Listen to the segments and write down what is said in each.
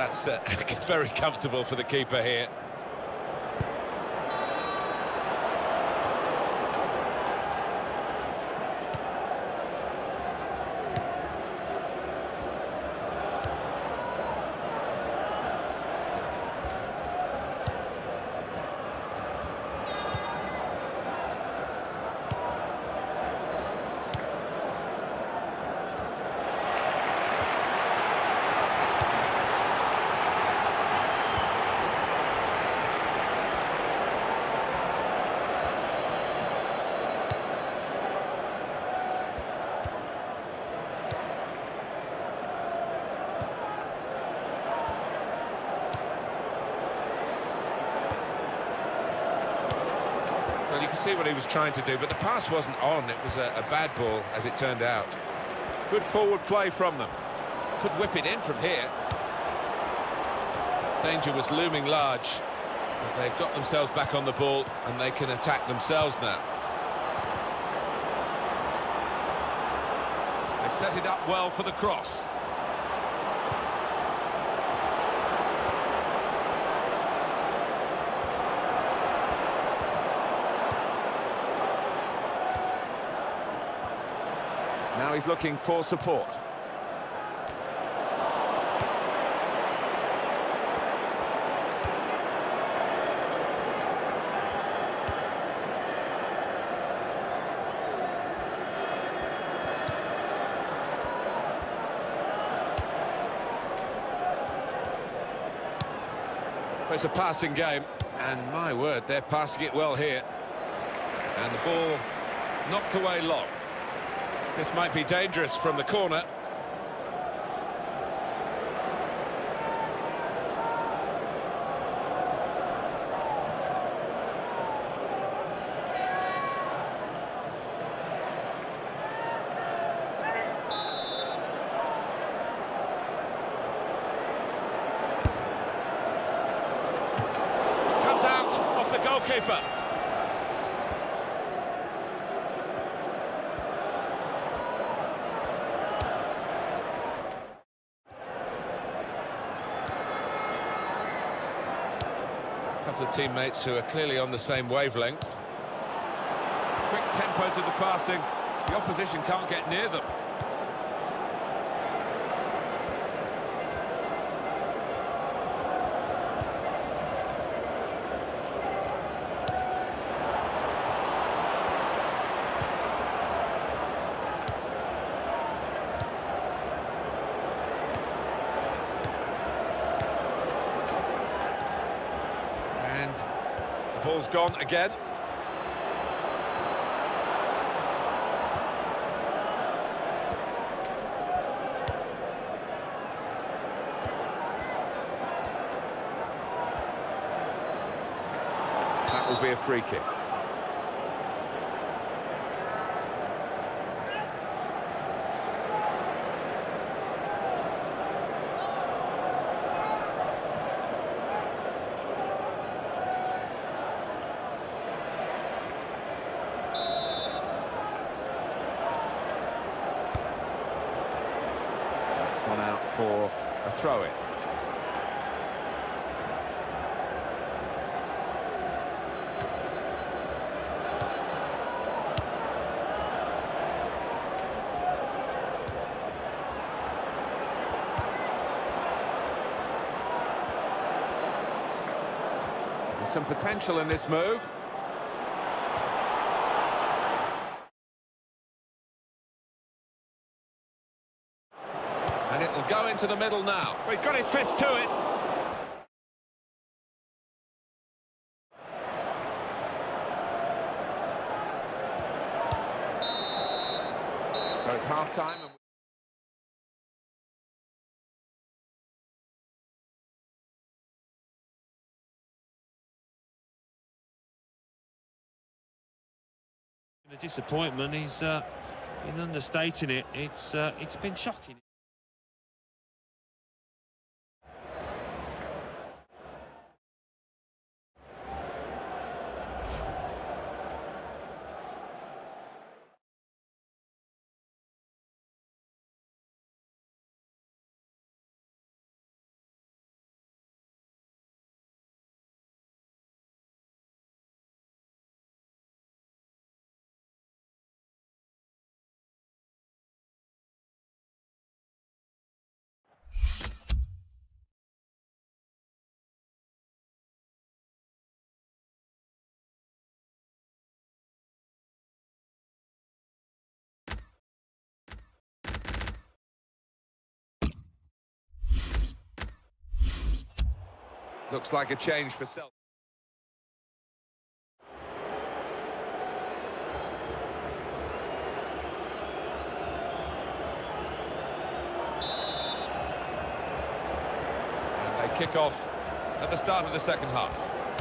that's very comfortable for the keeper here. Well, you can see what he was trying to do, but the pass wasn't on. It was a bad ball, as it turned out. Good forward play from them. Could whip it in from here. Danger was looming large. But they've got themselves back on the ball, and they can attack themselves now. They've set it up well for the cross. Now he's looking for support. It's a passing game, and my word, they're passing it well here. And the ball knocked away long. This might be dangerous from the corner. Comes out off the goalkeeper. Couple of teammates who are clearly on the same wavelength. Quick tempo to the passing. The opposition can't get near them. The ball's gone again. That will be a free kick. Gone out for a throw-in. There's some potential in this move. And it'll go into the middle now. Well, he's got his fist to it. So it's half-time. A disappointment. He's understating it. It's been shocking. Looks like a change for Celtic. And they kick off at the start of the second half.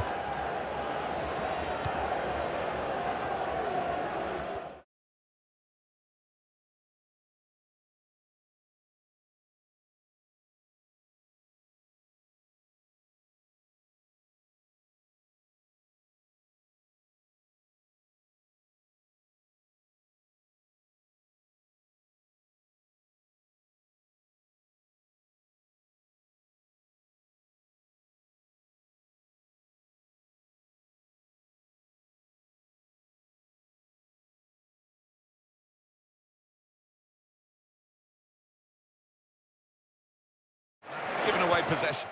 Given away possession.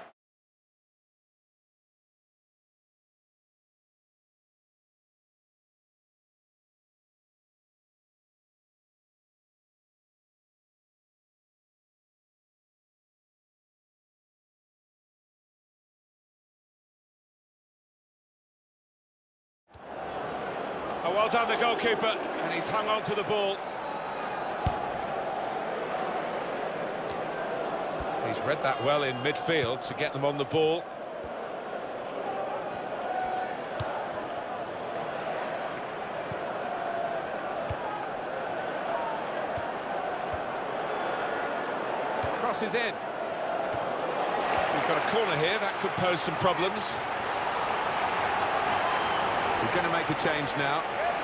Oh, well done, the goalkeeper, and he's hung on to the ball. He's read that well in midfield to get them on the ball. Crosses in. We've got a corner here, that could pose some problems. He's going to make a change now.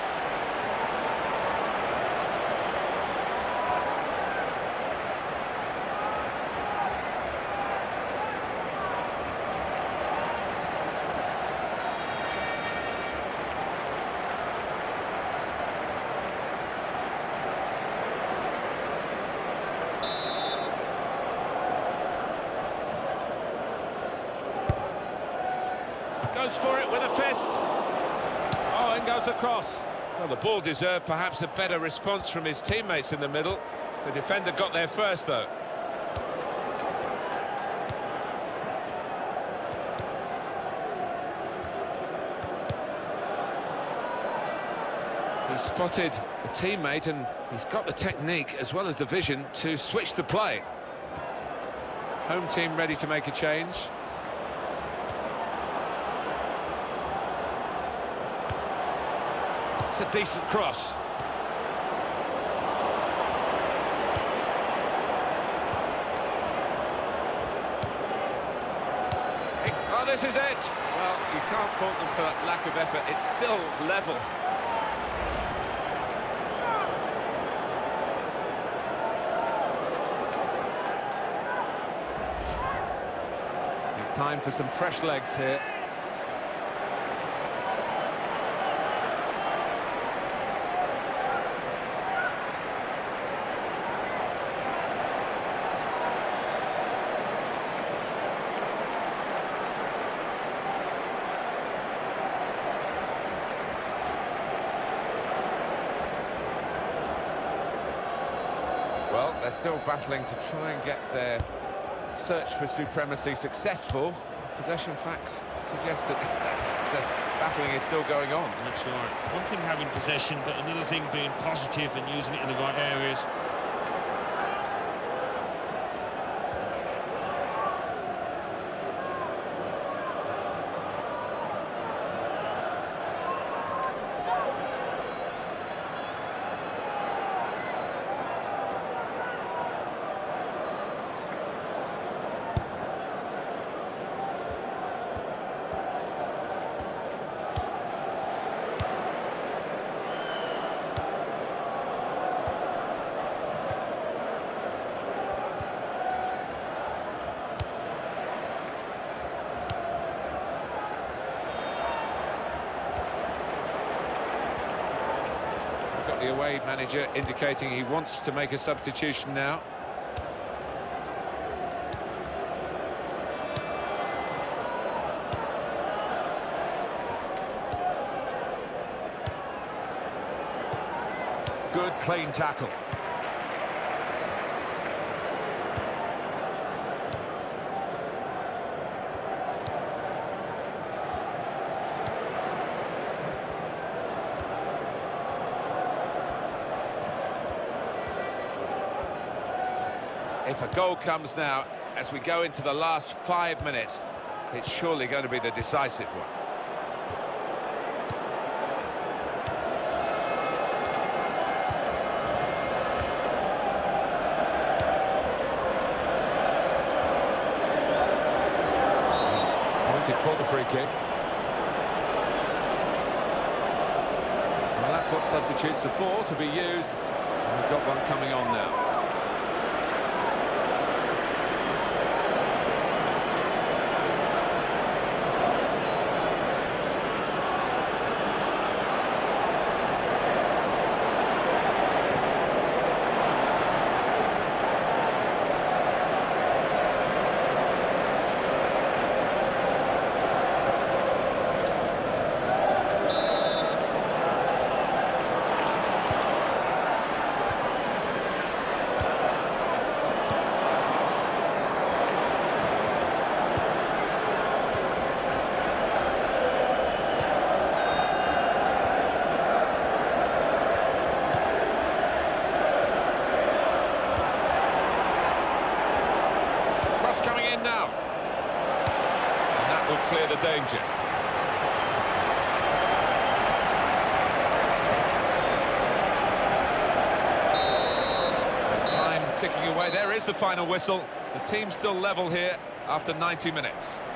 Goes for it with a fist. Oh, in goes the cross. Well, the ball deserved perhaps a better response from his teammates in the middle. The defender got there first, though. He spotted a teammate, and he's got the technique as well as the vision to switch the play. Home team ready to make a change. It's a decent cross. Oh, this is it. Well, you can't fault them for lack of effort. It's still level. It's time for some fresh legs here. Well, they're still battling to try and get their search for supremacy successful. Possession facts suggest that the battling is still going on. That's right. One thing having possession, but another thing being positive and using it in the right areas. The away manager indicating he wants to make a substitution now. Good clean tackle. If a goal comes now, as we go into the last 5 minutes, it's surely going to be the decisive one. For the free kick. Well, that's what substitutes are for, to be used. And we've got one coming on now. Coming in now. And that will clear the danger. Time ticking away. There is the final whistle. The team's still level here after 90 minutes.